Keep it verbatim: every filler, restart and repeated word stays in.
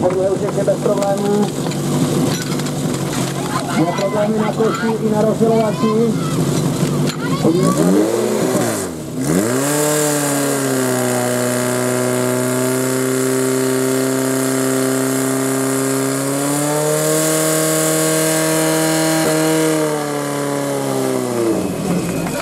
Podle už ještě bez problémů. Má problémy na koši i na rozdělovací. Podívejte se na